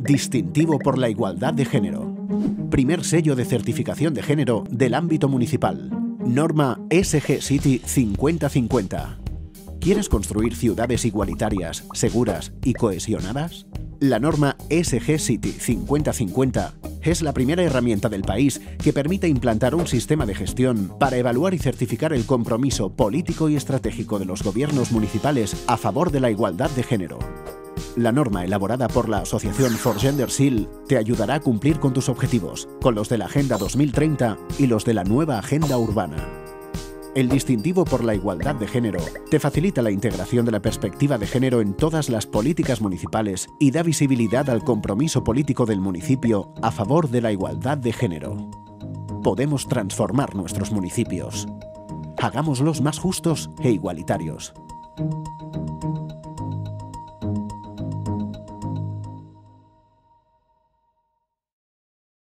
Distintivo por la igualdad de género. Primer sello de certificación de género del ámbito municipal. Norma SG City 5050. ¿Quieres construir ciudades igualitarias, seguras y cohesionadas? La norma SG City 5050 es la primera herramienta del país que permite implantar un sistema de gestión para evaluar y certificar el compromiso político y estratégico de los gobiernos municipales a favor de la igualdad de género. La norma elaborada por la asociación For Gender Seal te ayudará a cumplir con tus objetivos, con los de la Agenda 2030 y los de la nueva Agenda Urbana. El distintivo por la igualdad de género te facilita la integración de la perspectiva de género en todas las políticas municipales y da visibilidad al compromiso político del municipio a favor de la igualdad de género. Podemos transformar nuestros municipios. Hagámoslos más justos e igualitarios.